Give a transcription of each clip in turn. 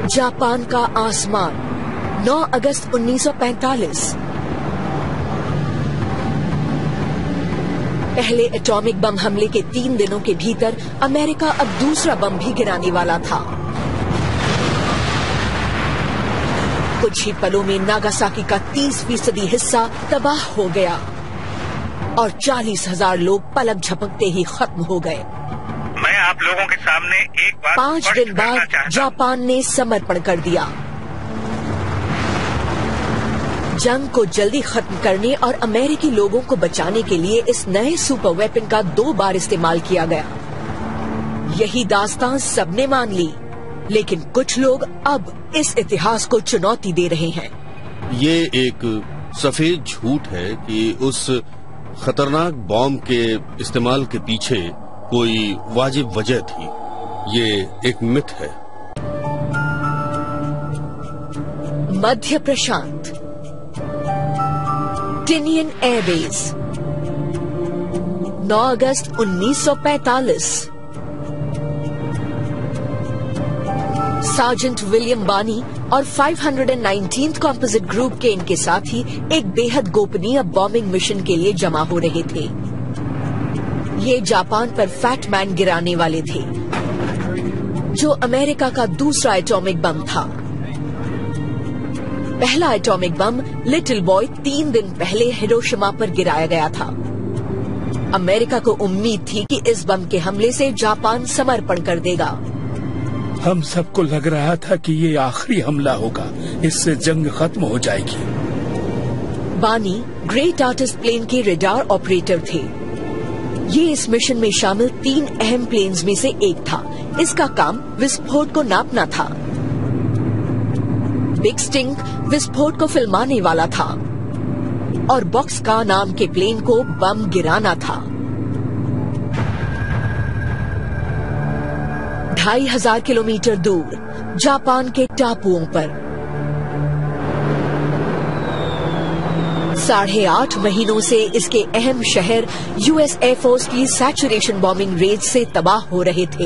Japan का आसमान 9 अगस्त 1945। पहले एटॉमिक बम हमले के 3 दिनों के भीतर अमेरिका अब दूसरा बम भी गिराने वाला था। कुछ ही पलों में नागासाकी का 30% हिस्सा तबाह हो गया और 40,000 लोग पलक झपकते ही खत्म हो गए। मैं आप लोगों के सामने एक बात 5 दिन बाद जापान ने समर्पण कर दिया। जंग को जल्दी खत्म करने और अमेरिकी लोगों को बचाने के लिए इस नए सुपर वेपन का 2 बार इस्तेमाल किया गया। यही दास्तान सबने मान ली, लेकिन कुछ लोग अब इस इतिहास को चुनौती दे रहे हैं। ये एक सफेद झूठ है कि उस खतरनाक बॉम्ब के इस्तेमाल के पीछे कोई वाजिब वजह थी। ये एक मिथ है। मध्य प्रशांत, टिनियन एयरबेस, 9 अगस्त 1945। सार्जेंट विलियम बानी और 519th कॉम्पोजिट ग्रुप के इनके साथी एक बेहद गोपनीय बॉम्बिंग मिशन के लिए जमा हो रहे थे। ये जापान पर फैट मैन गिराने वाले थे, जो अमेरिका का दूसरा एटॉमिक बम था। पहला एटॉमिक बम लिटिल बॉय 3 दिन पहले हिरोशिमा पर गिराया गया था। अमेरिका को उम्मीद थी कि इस बम के हमले से जापान समर्पण कर देगा। हम सबको लग रहा था कि ये आखिरी हमला होगा, इससे जंग खत्म हो जाएगी। बानी ग्रेट आर्टिस्ट प्लेन के रडार ऑपरेटर थे। ये इस मिशन में शामिल 3 अहम प्लेन्स में से एक था। इसका काम विस्फोट को नापना था। बिग स्टिंग विस्फोट को फिल्माने वाला था और बॉक्स का नाम के प्लेन को बम गिराना था। 2,500 किलोमीटर दूर जापान के टापुओं पर 8.5 महीनों से इसके अहम शहर यूएस एयरफोर्स की सैचुरेशन बॉम्बिंग रेंज से तबाह हो रहे थे।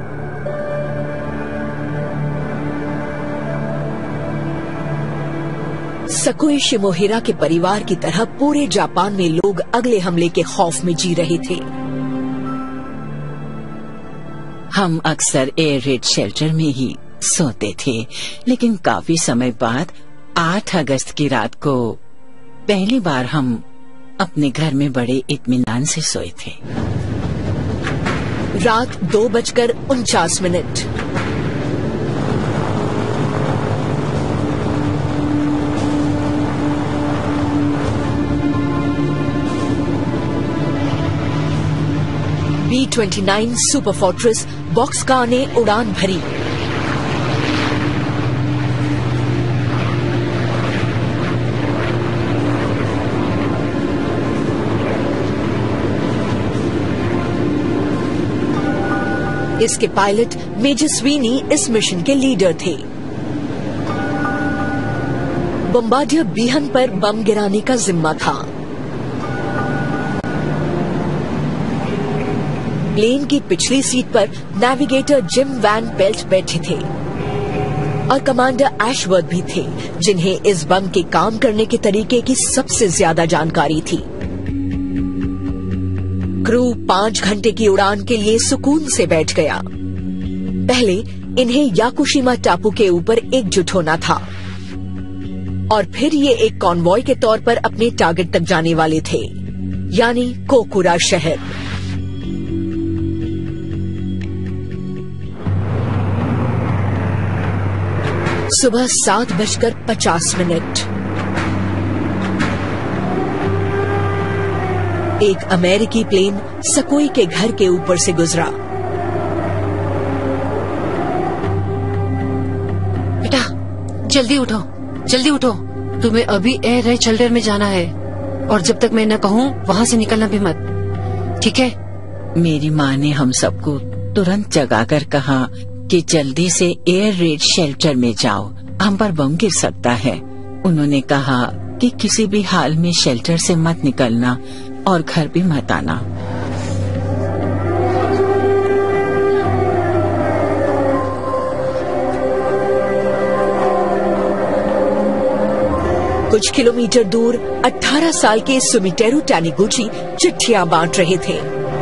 सकुई शिमोहिरा के परिवार की तरह पूरे जापान में लोग अगले हमले के खौफ में जी रहे थे। हम अक्सर एयर रेड शेल्टर में ही सोते थे, लेकिन काफी समय बाद 8 अगस्त की रात को पहली बार हम अपने घर में बड़े इत्मीनान से सोए थे। रात 2:49। B-29 सुपर फोर्ट्रेस बॉक्सकार ने उड़ान भरी। इसके पायलट मेजर स्वीनी इस मिशन के लीडर थे। बम्बार्डियर बीहन पर बम गिराने का जिम्मा था। प्लेन की पिछली सीट पर नेविगेटर जिम वैन बेल्ट बैठे थे और कमांडर एशवर्थ भी थे, जिन्हें इस बम के काम करने के तरीके की सबसे ज्यादा जानकारी थी। क्रू 5 घंटे की उड़ान के लिए सुकून से बैठ गया। पहले इन्हें याकुशिमा टापू के ऊपर एकजुट होना था और फिर ये एक कॉन्वॉय के तौर पर अपने टारगेट तक जाने वाले थे, यानी कोकुरा शहर। सुबह 7:50। एक अमेरिकी प्लेन सकुई के घर के ऊपर से गुजरा। बेटा जल्दी उठो, जल्दी उठो, तुम्हें अभी एयर रेड शेल्टर में जाना है और जब तक मैं न कहूँ वहाँ से निकलना भी मत, ठीक है? मेरी माँ ने हम सबको तुरंत जगाकर कहा कि जल्दी से एयर रेड शेल्टर में जाओ, हम पर बम गिर सकता है। उन्होंने कहा कि किसी भी हाल में शेल्टर से मत निकलना और घर भी मत आना। कुछ किलोमीटर दूर 18 साल के सुमिटेरू टैनिगुची चिट्ठियां बांट रहे थे।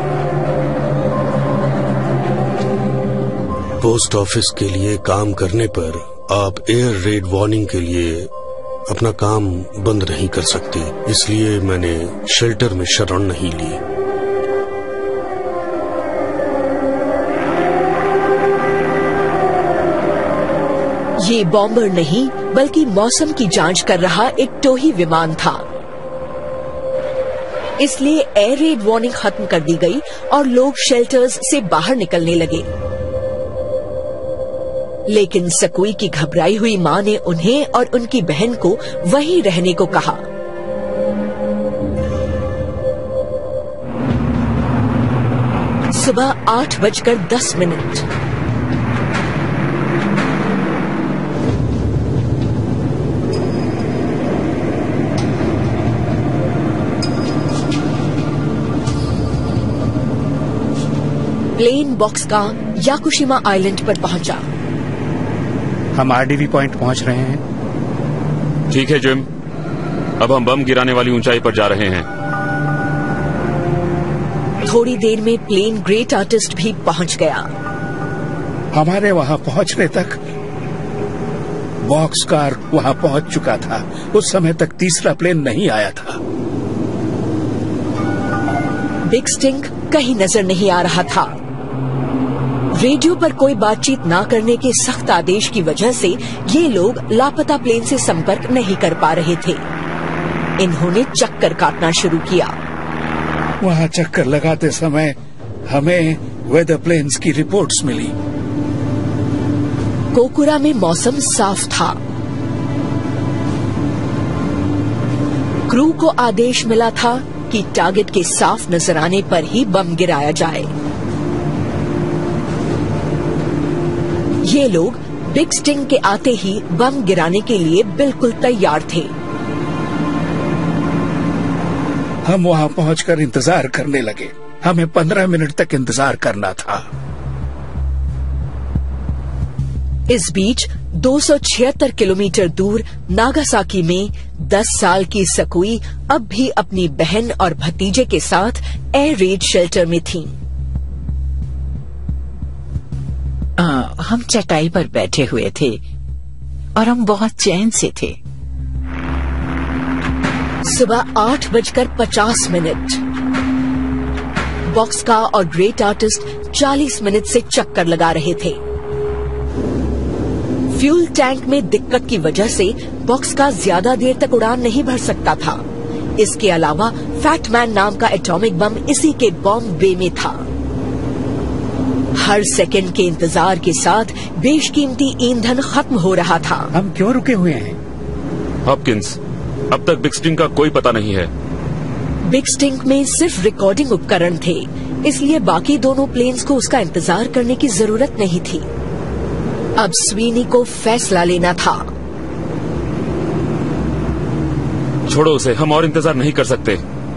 पोस्ट ऑफिस के लिए काम करने पर आप एयर रेड वार्निंग के लिए अपना काम बंद नहीं कर सकते, इसलिए मैंने शेल्टर में शरण नहीं ली। ये बॉम्बर नहीं बल्कि मौसम की जांच कर रहा एक टोही विमान था, इसलिए एयर रेड वार्निंग खत्म कर दी गई और लोग शेल्टर्स से बाहर निकलने लगे। लेकिन सकुई की घबराई हुई मां ने उन्हें और उनकी बहन को वहीं रहने को कहा। सुबह 8:10। प्लेन बॉक्सका याकुशिमा आइलैंड पर पहुंचा। हम आरडीवी पॉइंट पहुंच रहे हैं। ठीक है जिम, अब हम बम गिराने वाली ऊंचाई पर जा रहे हैं। थोड़ी देर में प्लेन ग्रेट आर्टिस्ट भी पहुंच गया। हमारे वहां पहुंचने तक बॉक्स कार वहां पहुंच चुका था। उस समय तक तीसरा प्लेन नहीं आया था। बिग स्टिंग कहीं नजर नहीं आ रहा था। रेडियो पर कोई बातचीत न करने के सख्त आदेश की वजह से ये लोग लापता प्लेन से संपर्क नहीं कर पा रहे थे। इन्होंने चक्कर काटना शुरू किया। वहां चक्कर लगाते समय हमें वेदर प्लेन्स की रिपोर्ट्स मिली। कोकुरा में मौसम साफ था। क्रू को आदेश मिला था कि टारगेट के साफ नजर आने पर ही बम गिराया जाए। ये लोग बिग स्टिंग के आते ही बम गिराने के लिए बिल्कुल तैयार थे। हम वहां पहुंचकर इंतजार करने लगे। हमें 15 मिनट तक इंतजार करना था। इस बीच 276 किलोमीटर दूर नागासाकी में 10 साल की सकुई अब भी अपनी बहन और भतीजे के साथ एयर रेड शेल्टर में थीं। हम चटाई पर बैठे हुए थे और हम बहुत चैन से थे। सुबह 8:50। बॉक्सका और ग्रेट आर्टिस्ट 40 मिनट से चक्कर लगा रहे थे। फ्यूल टैंक में दिक्कत की वजह से बॉक्सका ज्यादा देर तक उड़ान नहीं भर सकता था। इसके अलावा फैटमैन नाम का एटॉमिक बम इसी के बॉम्ब बे में था। हर सेकंड के इंतजार के साथ बेशकीमती ईंधन खत्म हो रहा था। हम क्यों रुके हुए हैं? हॉपकिंस, अब तक बिग स्टिंग का कोई पता नहीं है। बिग स्टिंग में सिर्फ रिकॉर्डिंग उपकरण थे, इसलिए बाकी दोनों प्लेन्स को उसका इंतजार करने की जरूरत नहीं थी। अब स्वीनी को फैसला लेना था। छोड़ो उसे, हम और इंतजार नहीं कर सकते।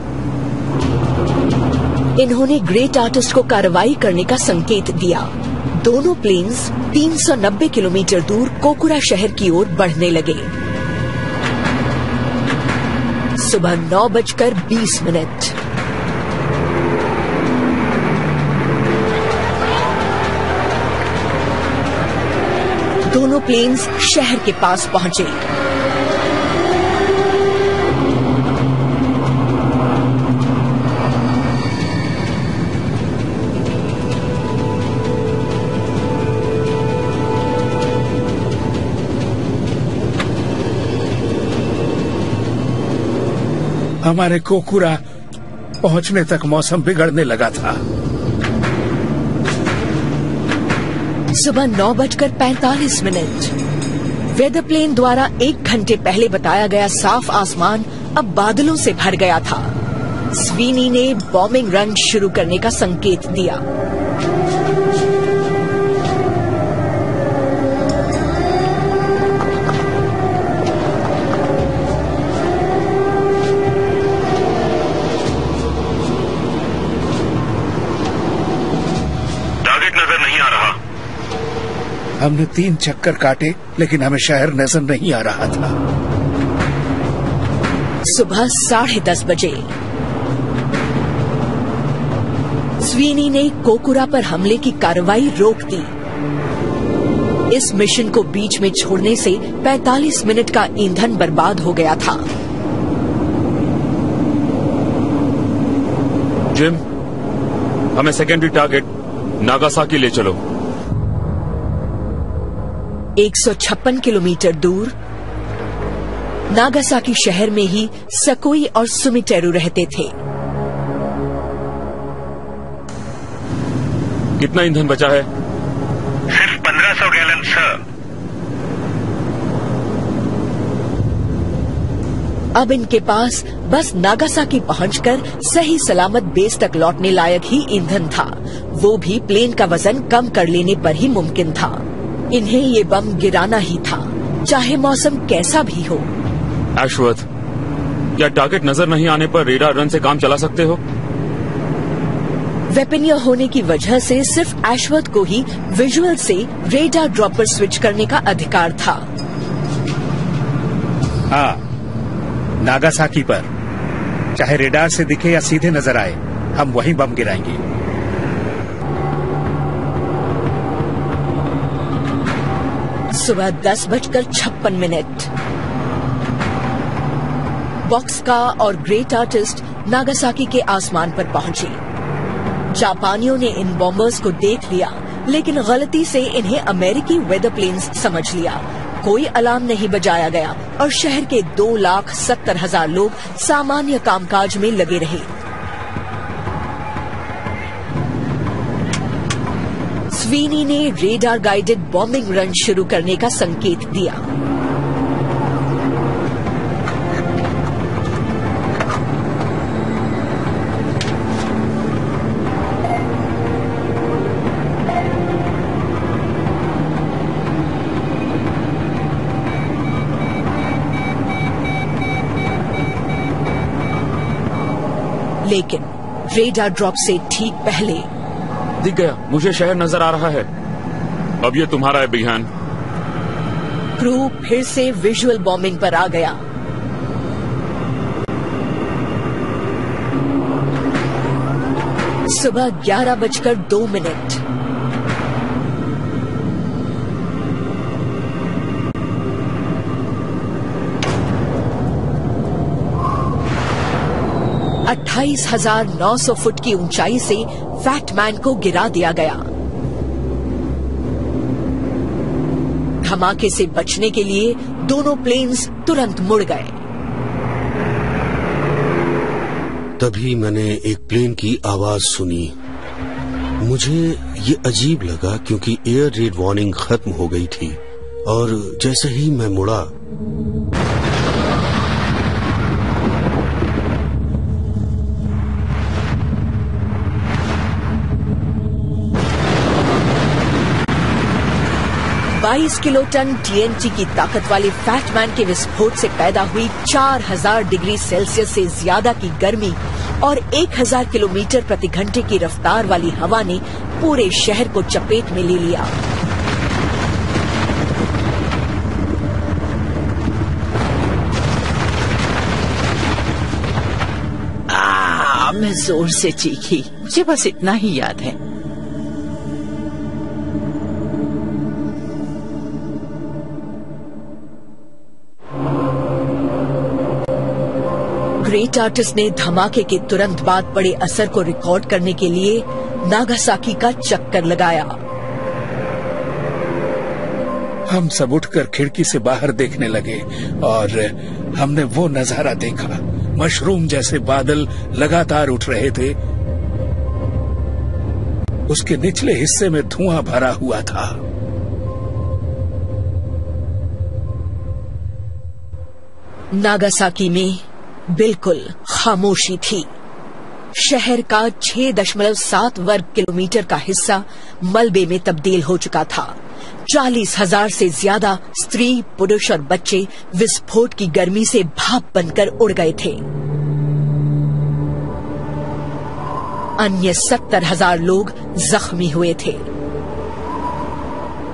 इन्होंने ग्रेट आर्टिस्ट को कार्रवाई करने का संकेत दिया। दोनों प्लेन्स 390 किलोमीटर दूर कोकुरा शहर की ओर बढ़ने लगे। सुबह 9:20। दोनों प्लेन्स शहर के पास पहुंचे। हमारे कोकुरा पहुंचने तक मौसम बिगड़ने लगा था। सुबह 9:45। वेदर प्लेन द्वारा 1 घंटे पहले बताया गया साफ आसमान अब बादलों से भर गया था। स्वीनी ने बॉम्बिंग रन शुरू करने का संकेत दिया। हमने 3 चक्कर काटे लेकिन हमें शहर नजर नहीं आ रहा था। सुबह 10:30 बजे स्वीनी ने कोकुरा पर हमले की कार्रवाई रोक दी। इस मिशन को बीच में छोड़ने से 45 मिनट का ईंधन बर्बाद हो गया था। जिम, हमें सेकेंडरी टारगेट नागासाकी ले चलो। 156 किलोमीटर दूर नागासाकी शहर में ही सकोई और सुमिटेरू रहते थे। कितना ईंधन बचा है? सिर्फ 1500 गैलन सर। अब इनके पास बस नागासाकी पहुंचकर सही सलामत बेस तक लौटने लायक ही ईंधन था, वो भी प्लेन का वजन कम कर लेने पर ही मुमकिन था। इन्हें ये बम गिराना ही था, चाहे मौसम कैसा भी हो। एशवर्थ, क्या टारगेट नजर नहीं आने पर रेडार रन से काम चला सकते हो? वेपनियर होने की वजह से सिर्फ एशवर्थ को ही विजुअल से रेडार ड्रॉप पर स्विच करने का अधिकार था। हाँ, नागासाकी पर चाहे रेडार से दिखे या सीधे नजर आए, हम वहीं बम गिराएंगे। सुबह 10:56 बॉक्सका और ग्रेट आर्टिस्ट नागासाकी के आसमान पर पहुंचे। जापानियों ने इन बॉम्बर्स को देख लिया, लेकिन गलती से इन्हें अमेरिकी वेदर प्लेन्स समझ लिया। कोई अलार्म नहीं बजाया गया और शहर के 2,70,000 लोग सामान्य कामकाज में लगे रहे। स्वीनी ने रेडार गाइडेड बॉम्बिंग रन शुरू करने का संकेत दिया। लेकिन रेडार ड्रॉप से ठीक पहले दिख गया, मुझे शहर नजर आ रहा है। अब ये तुम्हारा अभियान। क्रू फिर से विजुअल बॉम्बिंग पर आ गया। सुबह 11:02। $28,900 फुट की ऊंचाई से फैटमैन को गिरा दिया गया। धमाके से बचने के लिए दोनों प्लेन्स तुरंत मुड़ गए। तभी मैंने एक प्लेन की आवाज सुनी। मुझे ये अजीब लगा क्योंकि एयर रेड वार्निंग खत्म हो गई थी और जैसे ही मैं मुड़ा $22 किलोटन TNT की ताकत वाले फैटमैन के विस्फोट से पैदा हुई 4000 डिग्री सेल्सियस से ज्यादा की गर्मी और 1000 किलोमीटर प्रति घंटे की रफ्तार वाली हवा ने पूरे शहर को चपेट में ले लिया। मैं जोर से चीखी, मुझे बस इतना ही याद है। ग्रेट आर्टिस्ट ने धमाके के तुरंत बाद पड़े असर को रिकॉर्ड करने के लिए नागासाकी का चक्कर लगाया। हम सब उठकर खिड़की से बाहर देखने लगे और हमने वो नजारा देखा। मशरूम जैसे बादल लगातार उठ रहे थे। उसके निचले हिस्से में धुआं भरा हुआ था। नागासाकी में बिल्कुल खामोशी थी। शहर का 6.7 वर्ग किलोमीटर का हिस्सा मलबे में तब्दील हो चुका था। 40,000 से ज्यादा स्त्री, पुरुष और बच्चे विस्फोट की गर्मी से भाप बनकर उड़ गए थे। अन्य 70,000 लोग जख्मी हुए थे।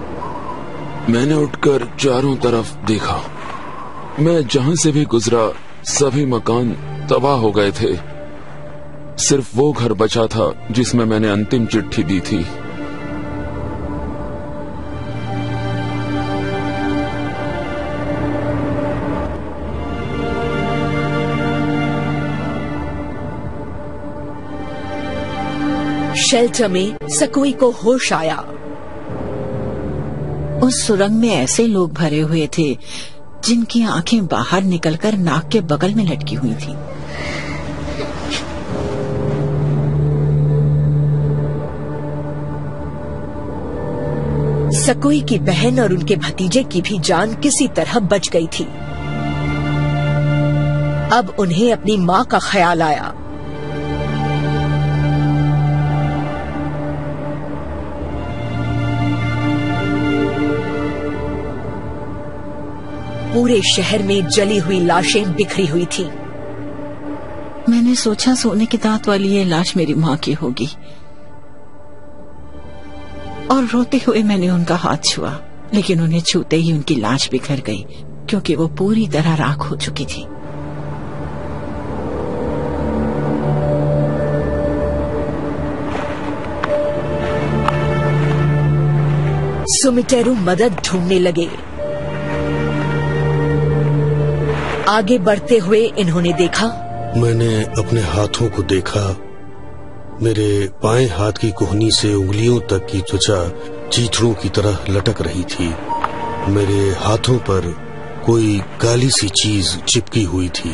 मैंने उठकर चारों तरफ देखा। मैं जहां से भी गुजरा सभी मकान तबाह हो गए थे। सिर्फ वो घर बचा था जिसमें मैंने अंतिम चिट्ठी दी थी। शेल्टर में सकोई को होश आया। उस सुरंग में ऐसे लोग भरे हुए थे जिनकी आंखें बाहर निकलकर नाक के बगल में लटकी हुई थी। सकोई की बहन और उनके भतीजे की भी जान किसी तरह बच गई थी। अब उन्हें अपनी मां का ख्याल आया। पूरे शहर में जली हुई लाशें बिखरी हुई थी। मैंने सोचा सोने की दांत वाली ये लाश मेरी माँ की होगी, और रोते हुए मैंने उनका हाथ छुआ, लेकिन उन्हें छूते ही उनकी लाश बिखर गई क्योंकि वो पूरी तरह राख हो चुकी थी। सुमिटेरू मदद ढूंढने लगे। आगे बढ़ते हुए इन्होंने देखा, मैंने अपने हाथों को देखा। मेरे बाएं हाथ की कोहनी से उंगलियों तक की त्वचा चीथड़ों की तरह लटक रही थी। मेरे हाथों पर कोई काली सी चीज चिपकी हुई थी।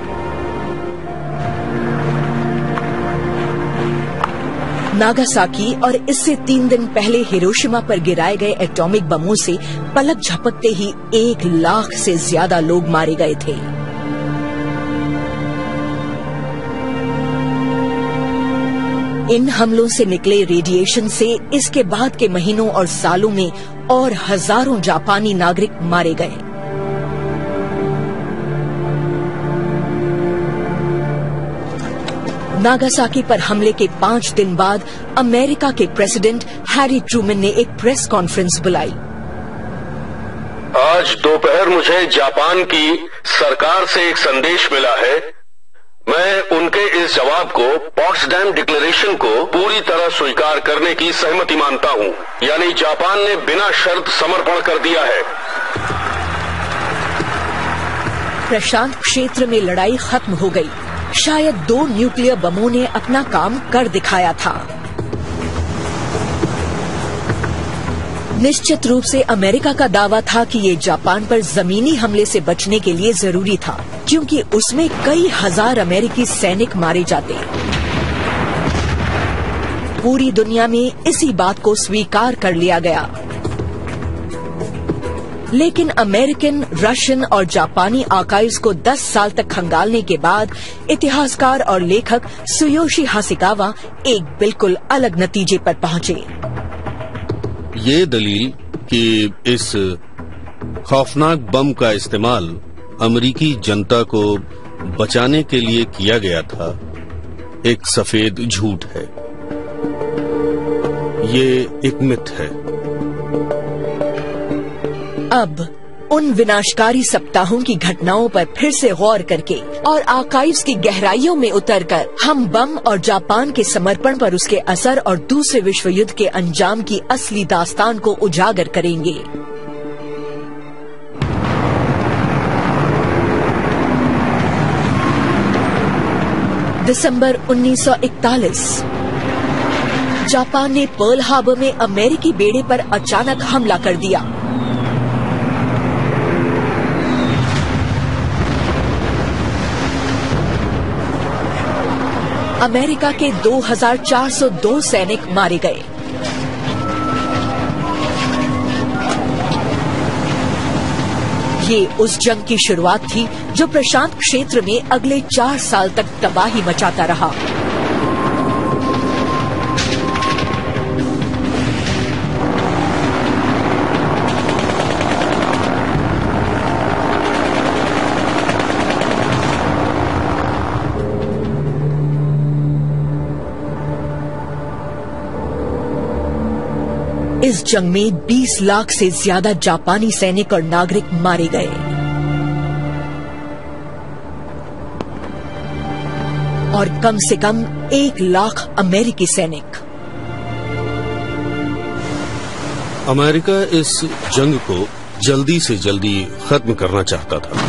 नागासाकी और इससे 3 दिन पहले हिरोशिमा पर गिराए गए एटॉमिक बमों से पलक झपकते ही 1 लाख से ज्यादा लोग मारे गए थे। इन हमलों से निकले रेडिएशन से इसके बाद के महीनों और सालों में और हजारों जापानी नागरिक मारे गए। नागासाकी पर हमले के 5 दिन बाद अमेरिका के प्रेसिडेंट हैरी ट्रूमन ने एक प्रेस कॉन्फ्रेंस बुलाई। आज दोपहर मुझे जापान की सरकार से एक संदेश मिला है। मैं उनके इस जवाब को, पॉट्सडैम डिक्लेरेशन को पूरी तरह स्वीकार करने की सहमति मानता हूं। यानी जापान ने बिना शर्त समर्पण कर दिया है। प्रशांत क्षेत्र में लड़ाई खत्म हो गई। शायद 2 न्यूक्लियर बमों ने अपना काम कर दिखाया था। निश्चित रूप से अमेरिका का दावा था कि ये जापान पर जमीनी हमले से बचने के लिए जरूरी था, क्योंकि उसमें कई हजार अमेरिकी सैनिक मारे जाते। पूरी दुनिया में इसी बात को स्वीकार कर लिया गया। लेकिन अमेरिकन, रशियन और जापानी आर्काइव्स को 10 साल तक खंगालने के बाद इतिहासकार और लेखक सुयोशी हासेगावा एक बिल्कुल अलग नतीजे पर पहुंचे। ये दलील कि इस खौफनाक बम का इस्तेमाल अमेरिकी जनता को बचाने के लिए किया गया था, एक सफेद झूठ है। ये एक मिथ है। अब उन विनाशकारी सप्ताहों की घटनाओं पर फिर से गौर करके और आर्काइव्स की गहराइयों में उतरकर हम बम और जापान के समर्पण पर उसके असर और दूसरे विश्व युद्ध के अंजाम की असली दास्तान को उजागर करेंगे। दिसंबर 1941 जापान ने पर्ल हार्बर में अमेरिकी बेड़े पर अचानक हमला कर दिया। अमेरिका के 2402 सैनिक मारे गए। ये उस जंग की शुरुआत थी जो प्रशांत क्षेत्र में अगले 4 साल तक तबाही मचाता रहा। इस जंग में 20 लाख से ज्यादा जापानी सैनिक और नागरिक मारे गए। और कम से कम 1 लाख अमेरिकी सैनिक। अमेरिका इस जंग को जल्दी से जल्दी खत्म करना चाहता था।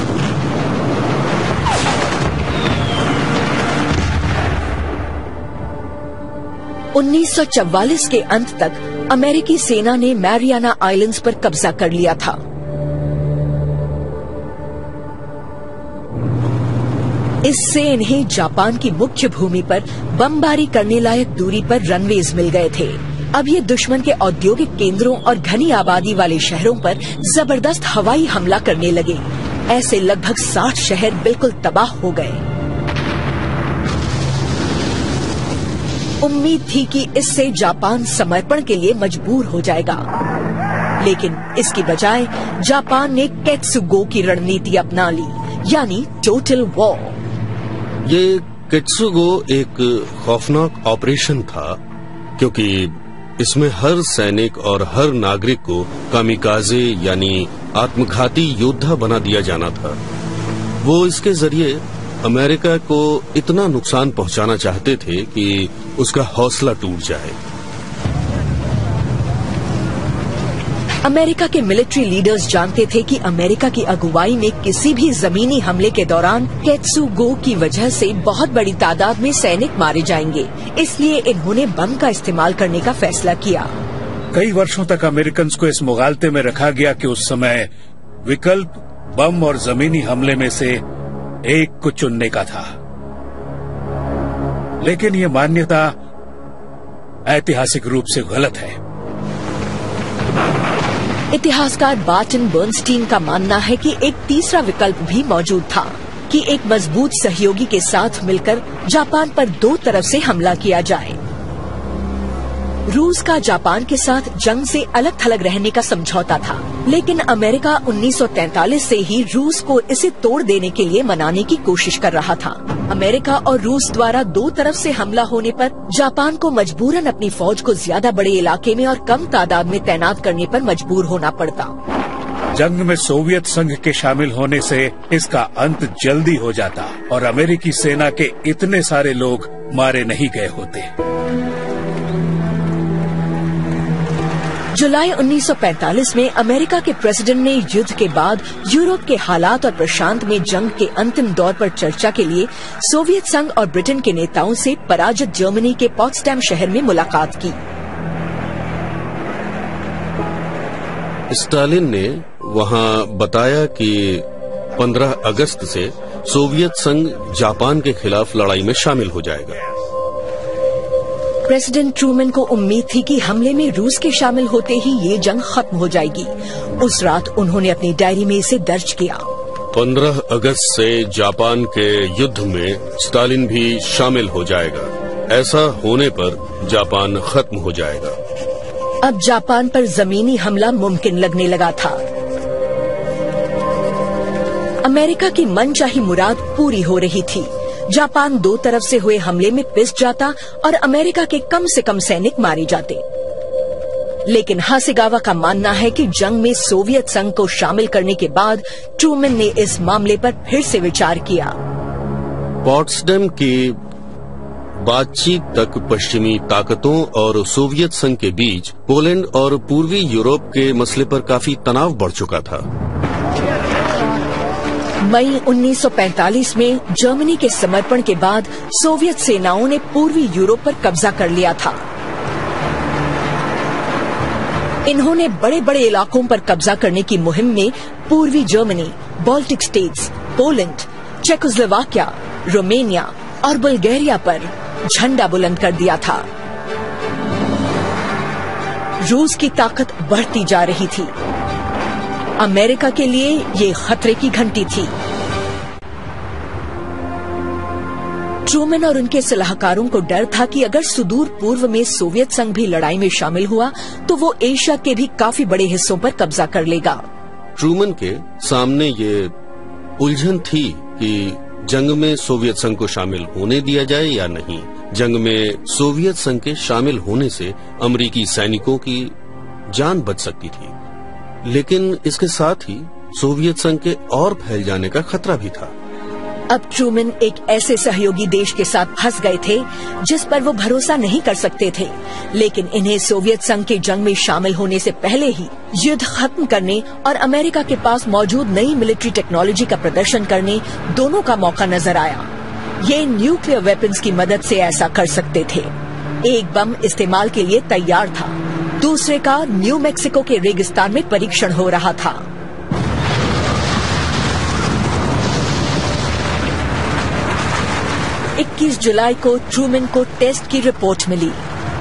(1944) के अंत तक अमेरिकी सेना ने मैरियाना आइलैंड्स पर कब्जा कर लिया था। इससे इन्हें जापान की मुख्य भूमि पर बमबारी करने लायक दूरी पर रनवेज मिल गए थे। अब ये दुश्मन के औद्योगिक केंद्रों और घनी आबादी वाले शहरों पर जबरदस्त हवाई हमला करने लगे। ऐसे लगभग 60 शहर बिल्कुल तबाह हो गए। उम्मीद थी कि इससे जापान समर्पण के लिए मजबूर हो जाएगा, लेकिन इसकी बजाय जापान ने केत्सुगो की रणनीति अपना ली, यानी टोटल वॉर। ये केत्सुगो एक खौफनाक ऑपरेशन था, क्योंकि इसमें हर सैनिक और हर नागरिक को कामिकाजे यानी आत्मघाती योद्धा बना दिया जाना था। वो इसके जरिए अमेरिका को इतना नुकसान पहुंचाना चाहते थे कि उसका हौसला टूट जाए। अमेरिका के मिलिट्री लीडर्स जानते थे कि अमेरिका की अगुवाई में किसी भी जमीनी हमले के दौरान केत्सुगो की वजह से बहुत बड़ी तादाद में सैनिक मारे जाएंगे, इसलिए इन्होंने बम का इस्तेमाल करने का फैसला किया। कई वर्षों तक अमेरिकन को इस मुगालते में रखा गया कि उस समय विकल्प बम और जमीनी हमले में से एक को चुनने का था, लेकिन ये मान्यता ऐतिहासिक रूप से गलत है। इतिहासकार बार्टन बर्नस्टीन का मानना है कि एक तीसरा विकल्प भी मौजूद था कि एक मजबूत सहयोगी के साथ मिलकर जापान पर 2 तरफ से हमला किया जाए। रूस का जापान के साथ जंग से अलग थलग रहने का समझौता था, लेकिन अमेरिका 1943 से ही रूस को इसे तोड़ देने के लिए मनाने की कोशिश कर रहा था। अमेरिका और रूस द्वारा 2 तरफ से हमला होने पर जापान को मजबूरन अपनी फौज को ज्यादा बड़े इलाके में और कम तादाद में तैनात करने पर मजबूर होना पड़ता। जंग में सोवियत संघ के शामिल होने से इसका अंत जल्दी हो जाता और अमेरिकी सेना के इतने सारे लोग मारे नहीं गए होते। जुलाई 1945 में अमेरिका के प्रेसिडेंट ने युद्ध के बाद यूरोप के हालात और प्रशांत में जंग के अंतिम दौर पर चर्चा के लिए सोवियत संघ और ब्रिटेन के नेताओं से पराजित जर्मनी के पॉट्सडैम शहर में मुलाकात की। स्टालिन ने वहां बताया कि 15 अगस्त से सोवियत संघ जापान के खिलाफ लड़ाई में शामिल हो जाएगा। प्रेसिडेंट ट्रूमैन को उम्मीद थी कि हमले में रूस के शामिल होते ही ये जंग खत्म हो जाएगी। उस रात उन्होंने अपनी डायरी में इसे दर्ज किया। 15 अगस्त से जापान के युद्ध में स्टालिन भी शामिल हो जाएगा। ऐसा होने पर जापान खत्म हो जाएगा। अब जापान पर जमीनी हमला मुमकिन लगने लगा था। अमेरिका की मनचाही मुराद पूरी हो रही थी। जापान 2 तरफ से हुए हमले में पिस जाता और अमेरिका के कम से कम सैनिक मारे जाते। लेकिन हासेगावा का मानना है कि जंग में सोवियत संघ को शामिल करने के बाद ट्रूमैन ने इस मामले पर फिर से विचार किया। पॉट्सडैम की बातचीत तक पश्चिमी ताकतों और सोवियत संघ के बीच पोलैंड और पूर्वी यूरोप के मसले पर काफी तनाव बढ़ चुका था। मई 1945 में जर्मनी के समर्पण के बाद सोवियत सेनाओं ने पूर्वी यूरोप पर कब्जा कर लिया था। इन्होंने बड़े बड़े इलाकों पर कब्जा करने की मुहिम में पूर्वी Germany, Baltic states, Poland, Czechoslovakia, Romania और बुल्गारिया पर झंडा बुलंद कर दिया था। रूस की ताकत बढ़ती जा रही थी। अमेरिका के लिए ये खतरे की घंटी थी। ट्रूमैन और उनके सलाहकारों को डर था कि अगर सुदूर पूर्व में सोवियत संघ भी लड़ाई में शामिल हुआ तो वो एशिया के भी काफी बड़े हिस्सों पर कब्जा कर लेगा। ट्रूमैन के सामने ये उलझन थी कि जंग में सोवियत संघ को शामिल होने दिया जाए या नहीं। जंग में सोवियत संघ के शामिल होने से अमेरिकी सैनिकों की जान बच सकती थी, लेकिन इसके साथ ही सोवियत संघ के और फैल जाने का खतरा भी था। अब ट्रूमन एक ऐसे सहयोगी देश के साथ फंस गए थे जिस पर वो भरोसा नहीं कर सकते थे, लेकिन इन्हें सोवियत संघ के जंग में शामिल होने से पहले ही युद्ध खत्म करने और अमेरिका के पास मौजूद नई मिलिट्री टेक्नोलॉजी का प्रदर्शन करने दोनों का मौका नजर आया। ये न्यूक्लियर वेपन्स की मदद से ऐसा कर सकते थे। एक बम इस्तेमाल के लिए तैयार था, दूसरे का न्यू मैक्सिको के रेगिस्तान में परीक्षण हो रहा था। इक्कीस जुलाई को ट्रूमन को टेस्ट की रिपोर्ट मिली।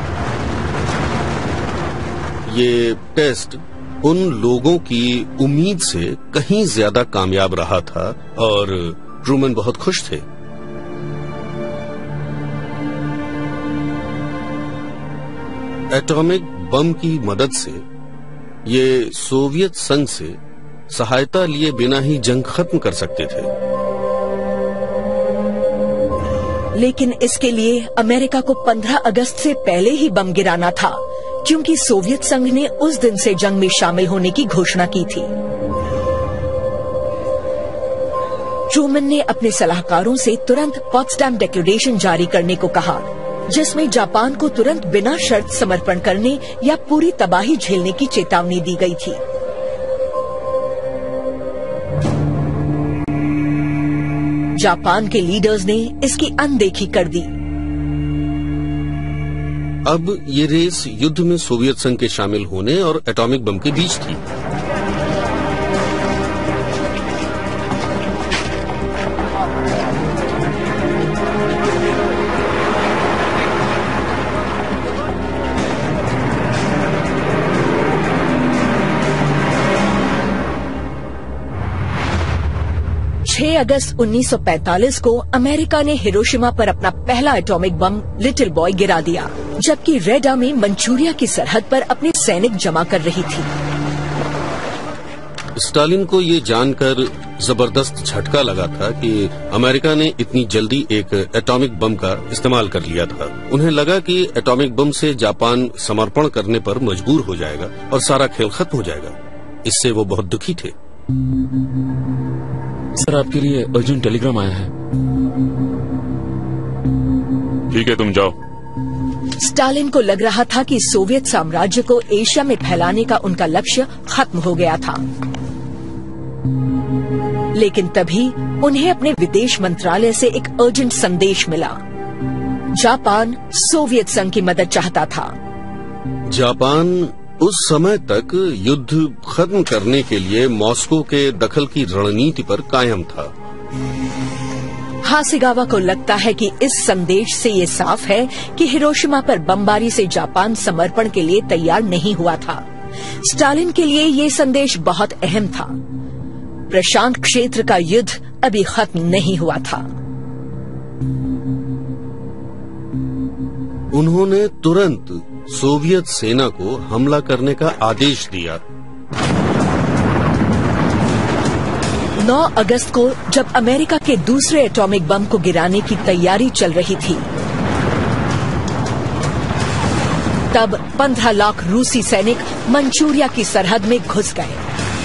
ये टेस्ट उन लोगों की उम्मीद से कहीं ज्यादा कामयाब रहा था और ट्रूमन बहुत खुश थे। एटॉमिक बम की मदद से ये सोवियत संघ से सहायता लिए बिना ही जंग खत्म कर सकते थे। लेकिन इसके लिए अमेरिका को 15 अगस्त से पहले ही बम गिराना था, क्योंकि सोवियत संघ ने उस दिन से जंग में शामिल होने की घोषणा की थी। ट्रूमन ने अपने सलाहकारों से तुरंत पॉट्सडैम डिक्लेरेशन जारी करने को कहा, जिसमें जापान को तुरंत बिना शर्त समर्पण करने या पूरी तबाही झेलने की चेतावनी दी गई थी। जापान के लीडर्स ने इसकी अनदेखी कर दी। अब ये रेस युद्ध में सोवियत संघ के शामिल होने और एटॉमिक बम के बीच थी। अगस्त 1945 को अमेरिका ने हिरोशिमा पर अपना पहला एटॉमिक बम लिटिल बॉय गिरा दिया, जबकि रेड आर्मी मंचूरिया की सरहद पर अपने सैनिक जमा कर रही थी। स्टालिन को ये जानकर जबरदस्त झटका लगा था कि अमेरिका ने इतनी जल्दी एक एटॉमिक बम का इस्तेमाल कर लिया था। उन्हें लगा कि एटॉमिक बम से जापान समर्पण करने पर मजबूर हो जाएगा और सारा खेल खत्म हो जाएगा। इससे वो बहुत दुखी थे। सर, आपके लिए अर्जेंट टेलीग्राम आया है। ठीक है, तुम जाओ। स्टालिन को लग रहा था कि सोवियत साम्राज्य को एशिया में फैलाने का उनका लक्ष्य खत्म हो गया था, लेकिन तभी उन्हें अपने विदेश मंत्रालय से एक अर्जेंट संदेश मिला। जापान सोवियत संघ की मदद चाहता था। जापान उस समय तक युद्ध खत्म करने के लिए मॉस्को के दखल की रणनीति पर कायम था। हासेगावा को लगता है कि इस संदेश से ये साफ है कि हिरोशिमा पर बमबारी से जापान समर्पण के लिए तैयार नहीं हुआ था। स्टालिन के लिए ये संदेश बहुत अहम था। प्रशांत क्षेत्र का युद्ध अभी खत्म नहीं हुआ था। उन्होंने तुरंत सोवियत सेना को हमला करने का आदेश दिया। 9 अगस्त को जब अमेरिका के दूसरे एटॉमिक बम को गिराने की तैयारी चल रही थी, तब 15 लाख रूसी सैनिक मंचूरिया की सरहद में घुस गए।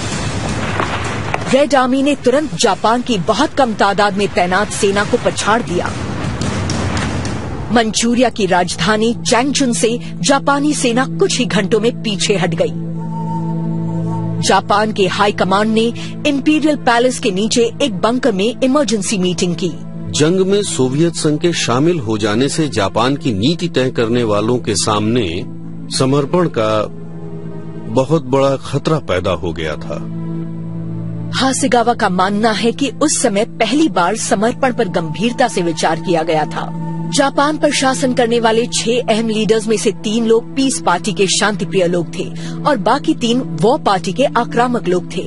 रेड आर्मी ने तुरंत जापान की बहुत कम तादाद में तैनात सेना को पछाड़ दिया। मंचूरिया की राजधानी चैंगचुन से जापानी सेना कुछ ही घंटों में पीछे हट गई। जापान के हाई कमांड ने इंपीरियल पैलेस के नीचे एक बंकर में इमरजेंसी मीटिंग की। जंग में सोवियत संघ के शामिल हो जाने से जापान की नीति तय करने वालों के सामने समर्पण का बहुत बड़ा खतरा पैदा हो गया था। हासेगावा का मानना है कि उस समय पहली बार समर्पण पर गंभीरता से विचार किया गया था। जापान पर शासन करने वाले 6 अहम लीडर्स में से 3 लोग पीस पार्टी के शांतिप्रिय लोग थे और बाकी 3 वॉर पार्टी के आक्रामक लोग थे।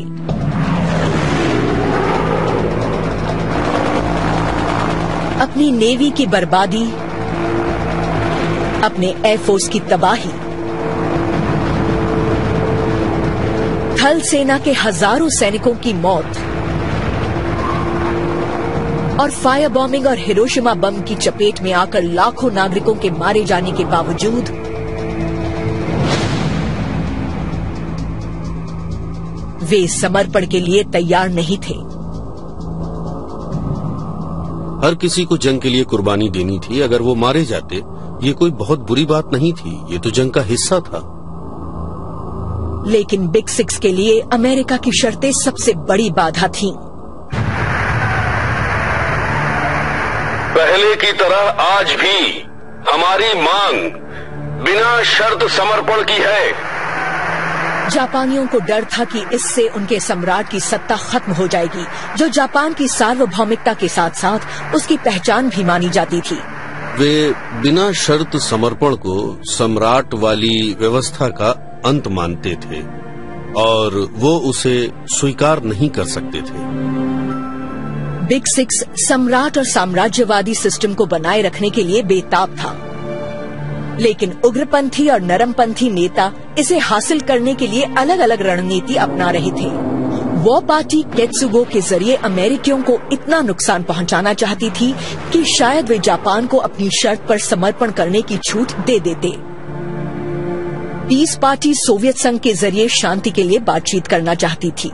अपनी नेवी की बर्बादी, अपने एयरफोर्स की तबाही, थल सेना के हजारों सैनिकों की मौत और फायर बॉम्बिंग और हिरोशिमा बम की चपेट में आकर लाखों नागरिकों के मारे जाने के बावजूद वे समर्पण के लिए तैयार नहीं थे। हर किसी को जंग के लिए कुर्बानी देनी थी। अगर वो मारे जाते ये कोई बहुत बुरी बात नहीं थी, ये तो जंग का हिस्सा था। लेकिन बिग सिक्स के लिए अमेरिका की शर्तें सबसे बड़ी बाधा थीं। पहले की तरह आज भी हमारी मांग बिना शर्त समर्पण की है। जापानियों को डर था कि इससे उनके सम्राट की सत्ता खत्म हो जाएगी, जो जापान की सार्वभौमिकता के साथ साथ उसकी पहचान भी मानी जाती थी। वे बिना शर्त समर्पण को सम्राट वाली व्यवस्था का अंत मानते थे और वो उसे स्वीकार नहीं कर सकते थे। बिग सिक्स सम्राट और साम्राज्यवादी सिस्टम को बनाए रखने के लिए बेताब था, लेकिन उग्रपंथी और नरमपंथी नेता इसे हासिल करने के लिए अलग अलग रणनीति अपना रहे थे। वो पार्टी केत्सुगो के जरिए अमेरिकियों को इतना नुकसान पहुंचाना चाहती थी कि शायद वे जापान को अपनी शर्त पर समर्पण करने की छूट दे देते। पीस पार्टी सोवियत संघ के जरिए शांति के लिए बातचीत करना चाहती थी।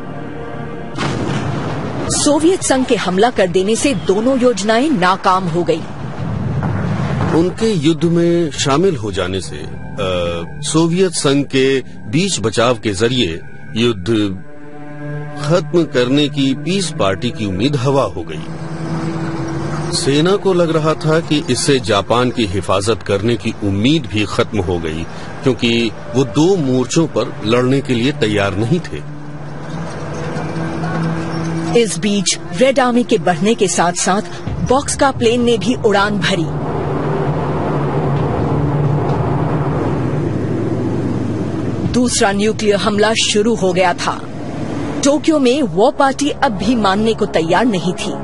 सोवियत संघ के हमला कर देने से दोनों योजनाएं नाकाम हो गईं। उनके युद्ध में शामिल हो जाने से सोवियत संघ के बीच बचाव के जरिए युद्ध खत्म करने की पीस पार्टी की उम्मीद हवा हो गई। सेना को लग रहा था कि इससे जापान की हिफाजत करने की उम्मीद भी खत्म हो गई, क्योंकि वो दो मोर्चों पर लड़ने के लिए तैयार नहीं थे। इस बीच रेड आर्मी के बढ़ने के साथ साथ बॉक्स का प्लेन ने भी उड़ान भरी। दूसरा न्यूक्लियर हमला शुरू हो गया था। टोक्यो में वो पार्टी अब भी मानने को तैयार नहीं थी।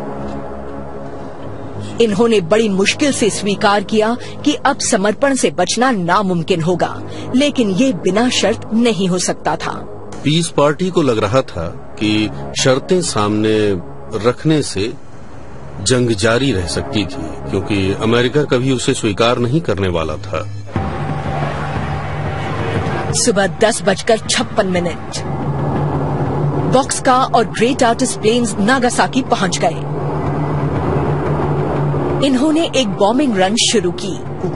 इन्होंने बड़ी मुश्किल से स्वीकार किया कि अब समर्पण से बचना नामुमकिन होगा, लेकिन ये बिना शर्त नहीं हो सकता था। पीस पार्टी को लग रहा था कि शर्तें सामने रखने से जंग जारी रह सकती थी, क्योंकि अमेरिका कभी उसे स्वीकार नहीं करने वाला था। सुबह 10:56 बॉक्स का और ग्रेट आर्टिस्ट प्लेन्स नागासाकी पहुंच गए। इन्होंने एक बॉम्बिंग रन शुरू की।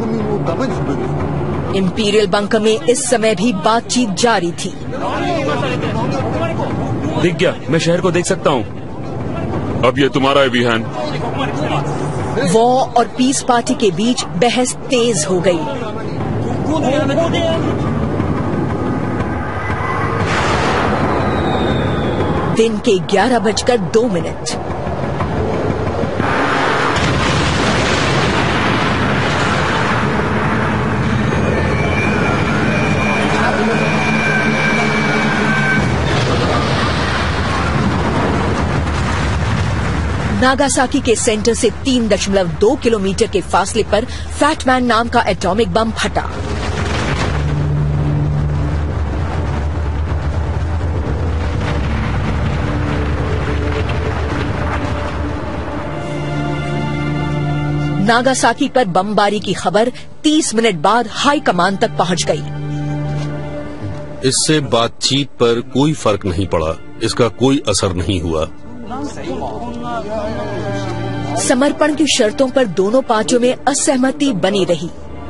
इंपीरियल बंकर में इस समय भी बातचीत जारी थी। दिख गया, मैं शहर को देख सकता हूँ। अब ये तुम्हारा अभियान। वॉ और पीस पार्टी के बीच बहस तेज हो गई। दिन के 11:02। नागासाकी के सेंटर से 3.2 किलोमीटर के फासले पर फैटमैन नाम का एटॉमिक बम फटा। नागासाकी पर बमबारी की खबर 30 मिनट बाद हाई कमान तक पहुंच गई। इससे बातचीत पर कोई फर्क नहीं पड़ा, इसका कोई असर नहीं हुआ। समर्पण की शर्तों पर दोनों पार्टियों में असहमति बनी रही।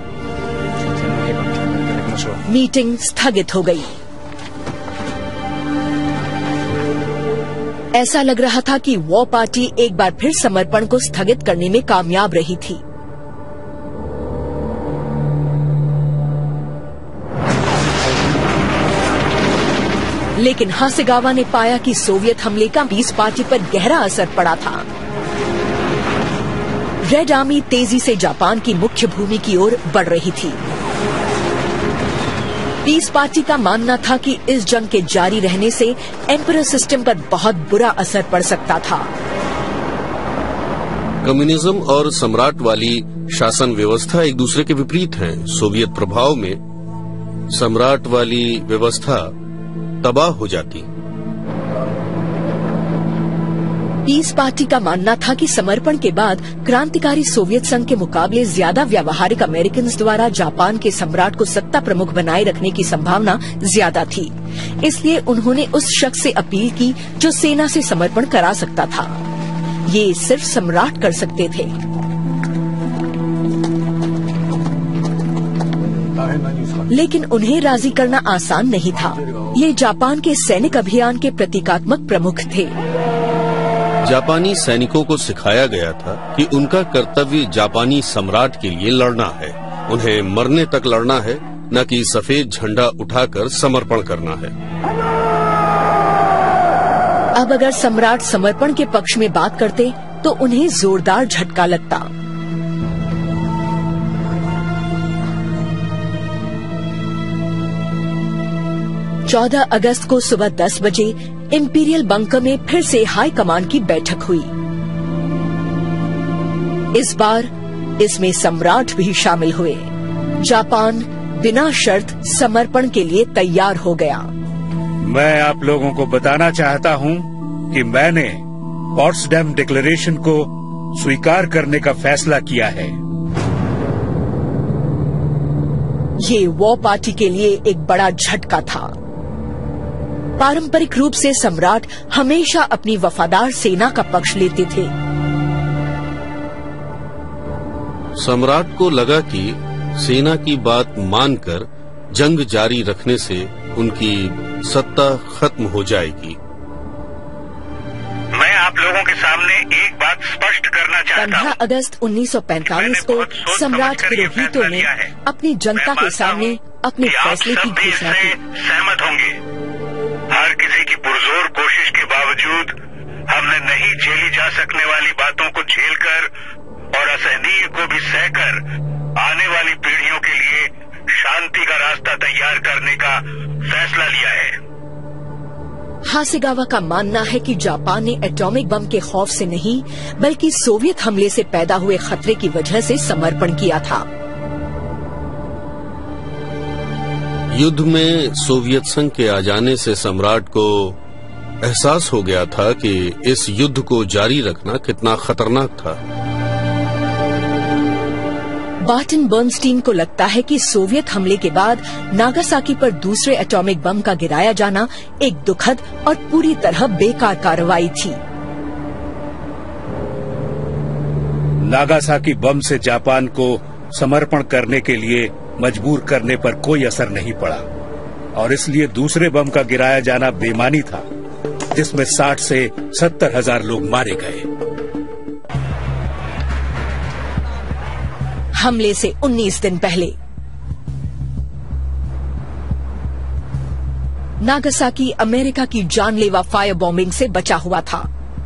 मीटिंग स्थगित हो गई। ऐसा लग रहा था कि वो पार्टी एक बार फिर समर्पण को स्थगित करने में कामयाब रही थी। लेकिन हासेगावा ने पाया कि सोवियत हमले का पीस पार्टी पर गहरा असर पड़ा था। रेड आर्मी तेजी से जापान की मुख्य भूमि की ओर बढ़ रही थी। पीस पार्टी का मानना था कि इस जंग के जारी रहने से एम्परर सिस्टम पर बहुत बुरा असर पड़ सकता था। कम्युनिज्म और सम्राट वाली शासन व्यवस्था एक दूसरे के विपरीत हैं। सोवियत प्रभाव में सम्राट वाली व्यवस्था तबाह हो जाती। पीस पार्टी का मानना था कि समर्पण के बाद क्रांतिकारी सोवियत संघ के मुकाबले ज्यादा व्यावहारिक अमेरिकन द्वारा जापान के सम्राट को सत्ता प्रमुख बनाए रखने की संभावना ज्यादा थी। इसलिए उन्होंने उस शख्स से अपील की जो सेना से समर्पण करा सकता था। ये सिर्फ सम्राट कर सकते थे। लेकिन उन्हें राजी करना आसान नहीं था। ये जापान के सैनिक अभियान के प्रतीकात्मक प्रमुख थे। जापानी सैनिकों को सिखाया गया था कि उनका कर्तव्य जापानी सम्राट के लिए लड़ना है। उन्हें मरने तक लड़ना है, न कि सफेद झंडा उठाकर समर्पण करना है। अब अगर सम्राट समर्पण के पक्ष में बात करते तो उन्हें जोरदार झटका लगता। चौदह अगस्त को सुबह 10 बजे इंपीरियल बंकर में फिर से हाई कमान की बैठक हुई। इस बार इसमें सम्राट भी शामिल हुए। जापान बिना शर्त समर्पण के लिए तैयार हो गया। मैं आप लोगों को बताना चाहता हूं कि मैंने पॉट्सडैम डिक्लेरेशन को स्वीकार करने का फैसला किया है। ये वॉर पार्टी के लिए एक बड़ा झटका था। पारंपरिक रूप से सम्राट हमेशा अपनी वफादार सेना का पक्ष लेते थे। सम्राट को लगा कि सेना की बात मानकर जंग जारी रखने से उनकी सत्ता खत्म हो जाएगी। मैं आप लोगों के सामने एक बात स्पष्ट करना चाहता हूं। 15 अगस्त 1945 को सम्राट हिरोहितो ने अपनी जनता के सामने अपने फैसले की घोषणा की। सहमत होंगे। हर किसी की पुरजोर कोशिश के बावजूद हमने नहीं झेली जा सकने वाली बातों को झेलकर और असहनीय को भी सहकर आने वाली पीढ़ियों के लिए शांति का रास्ता तैयार करने का फैसला लिया है। हासेगावा का मानना है कि जापान ने एटॉमिक बम के खौफ से नहीं बल्कि सोवियत हमले से पैदा हुए खतरे की वजह से समर्पण किया था। युद्ध में सोवियत संघ के आ जाने से सम्राट को एहसास हो गया था कि इस युद्ध को जारी रखना कितना खतरनाक था। बार्टन बर्नस्टीन को लगता है कि सोवियत हमले के बाद नागासाकी पर दूसरे एटॉमिक बम का गिराया जाना एक दुखद और पूरी तरह बेकार कार्रवाई थी। नागासाकी बम से जापान को समर्पण करने के लिए मजबूर करने पर कोई असर नहीं पड़ा और इसलिए दूसरे बम का गिराया जाना बेमानी था, जिसमें 60 से 70 हजार लोग मारे गए। हमले से 19 दिन पहले नागासाकी अमेरिका की जानलेवा फायर बॉम्बिंग से बचा हुआ था।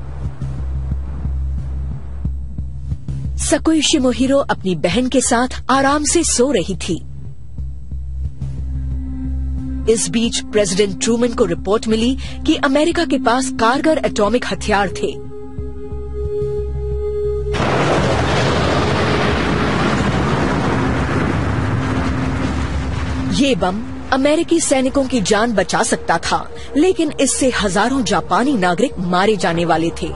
सकुई शिमोहिरो अपनी बहन के साथ आराम से सो रही थी। इस बीच प्रेसिडेंट ट्रूमैन को रिपोर्ट मिली कि अमेरिका के पास कारगर एटॉमिक हथियार थे। ये बम अमेरिकी सैनिकों की जान बचा सकता था, लेकिन इससे हजारों जापानी नागरिक मारे जाने वाले थे।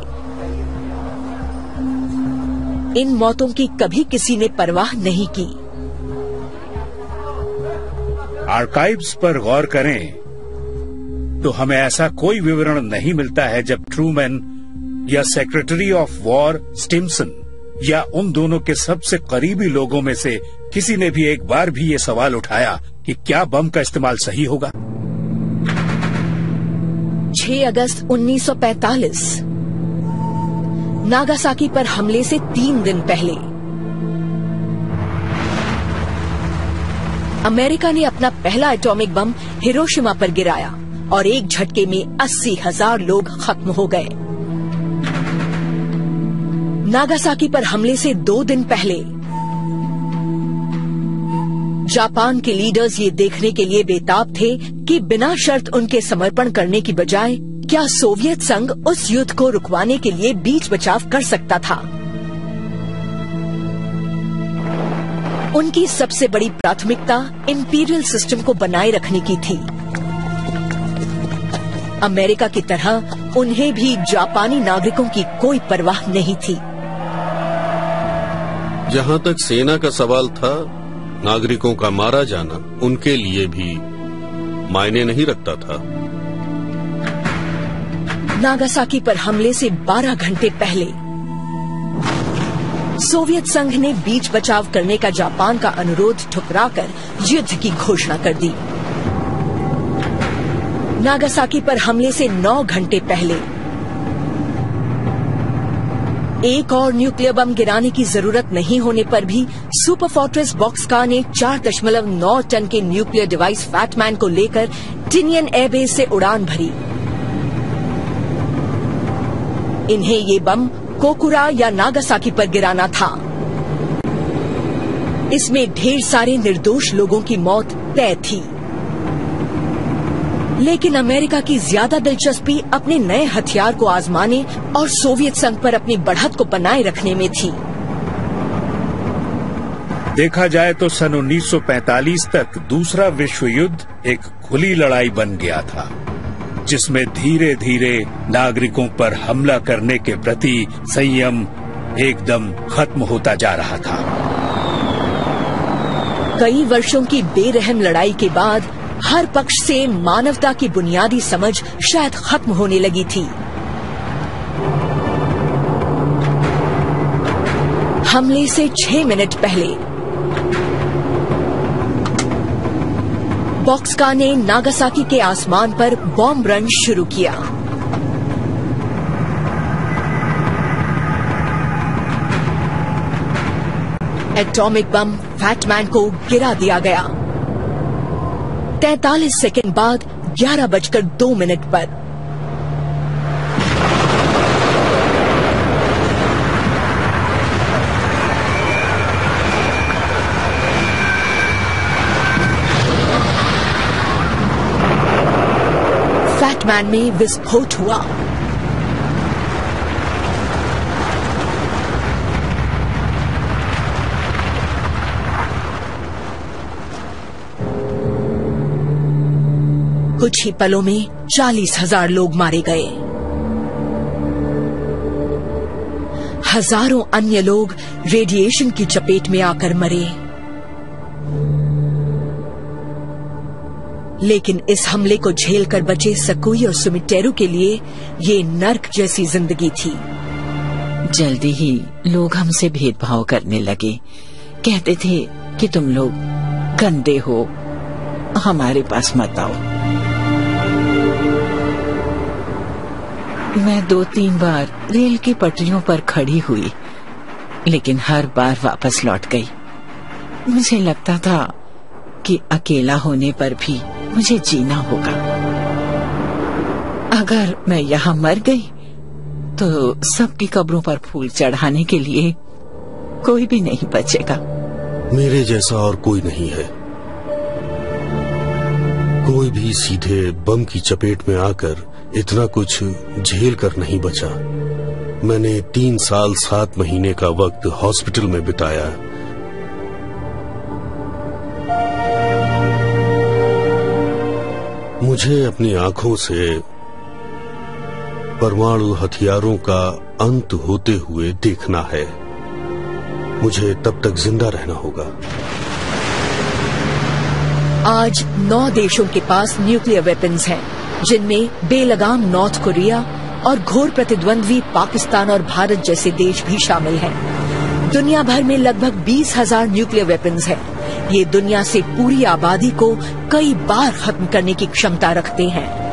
इन मौतों की कभी किसी ने परवाह नहीं की। आर्काइव्स पर गौर करें तो हमें ऐसा कोई विवरण नहीं मिलता है जब ट्रूमैन या सेक्रेटरी ऑफ वॉर स्टिम्सन या उन दोनों के सबसे करीबी लोगों में से किसी ने भी एक बार भी ये सवाल उठाया कि क्या बम का इस्तेमाल सही होगा। 6 अगस्त 1945 नागासाकी पर हमले से 3 दिन पहले अमेरिका ने अपना पहला एटॉमिक बम हिरोशिमा पर गिराया और एक झटके में 80,000 लोग खत्म हो गए। नागासाकी पर हमले से 2 दिन पहले जापान के लीडर्स ये देखने के लिए बेताब थे कि बिना शर्त उनके समर्पण करने की बजाय क्या सोवियत संघ उस युद्ध को रुकवाने के लिए बीच बचाव कर सकता था। उनकी सबसे बड़ी प्राथमिकता इंपीरियल सिस्टम को बनाए रखने की थी। अमेरिका की तरह उन्हें भी जापानी नागरिकों की कोई परवाह नहीं थी। जहां तक सेना का सवाल था, नागरिकों का मारा जाना उनके लिए भी मायने नहीं रखता था। नागासाकी पर हमले से 12 घंटे पहले सोवियत संघ ने बीच बचाव करने का जापान का अनुरोध ठुकराकर युद्ध की घोषणा कर दी। नागासाकी पर हमले से 9 घंटे पहले एक और न्यूक्लियर बम गिराने की जरूरत नहीं होने पर भी सुपर फोर्ट्रेस बॉक्सका ने 4.9 टन के न्यूक्लियर डिवाइस फैटमैन को लेकर टिनियन एयरबेस से उड़ान भरी। इन्हें ये बम कोकुरा या नागासाकी पर गिराना था। इसमें ढेर सारे निर्दोष लोगों की मौत तय थी। लेकिन अमेरिका की ज्यादा दिलचस्पी अपने नए हथियार को आजमाने और सोवियत संघ पर अपनी बढ़त को बनाए रखने में थी। देखा जाए तो सन 1945 तक दूसरा विश्व युद्ध एक खुली लड़ाई बन गया था, जिसमें धीरे धीरे नागरिकों पर हमला करने के प्रति संयम एकदम खत्म होता जा रहा था। कई वर्षों की बेरहम लड़ाई के बाद हर पक्ष से मानवता की बुनियादी समझ शायद खत्म होने लगी थी। हमले से 6 मिनट पहले बॉक्सका ने नागासाकी के आसमान पर बॉम्ब रन शुरू किया। एटॉमिक बम फैटमैन को गिरा दिया गया। 43 सेकंड बाद 11:02 पर फैटमैन में विस्फोट हुआ। कुछ ही पलों में 40,000 लोग मारे गए। हजारों अन्य लोग रेडिएशन की चपेट में आकर मरे। लेकिन इस हमले को झेलकर बचे सकुई और सुमिटेरू के लिए ये नर्क जैसी जिंदगी थी। जल्दी ही लोग हमसे भेदभाव करने लगे। कहते थे कि तुम लोग गंदे हो, हमारे पास मत आओ। मैं 2-3 बार रेल की पटरियों पर खड़ी हुई, लेकिन हर बार वापस लौट गई। मुझे लगता था कि अकेला होने पर भी मुझे जीना होगा। अगर मैं यहाँ मर गई तो सबकी कब्रों पर फूल चढ़ाने के लिए कोई भी नहीं बचेगा। मेरे जैसा और कोई नहीं है। कोई भी सीधे बम की चपेट में आकर इतना कुछ झेल कर नहीं बचा। मैंने 3 साल 7 महीने का वक्त हॉस्पिटल में बिताया। मुझे अपनी आंखों से परमाणु हथियारों का अंत होते हुए देखना है। मुझे तब तक जिंदा रहना होगा। आज 9 देशों के पास न्यूक्लियर वेपन्स हैं, जिनमें बेलगाम नॉर्थ कोरिया और घोर प्रतिद्वंद्वी पाकिस्तान और भारत जैसे देश भी शामिल हैं। दुनिया भर में लगभग 20,000 न्यूक्लियर वेपन्स हैं। ये दुनिया से पूरी आबादी को कई बार खत्म करने की क्षमता रखते हैं।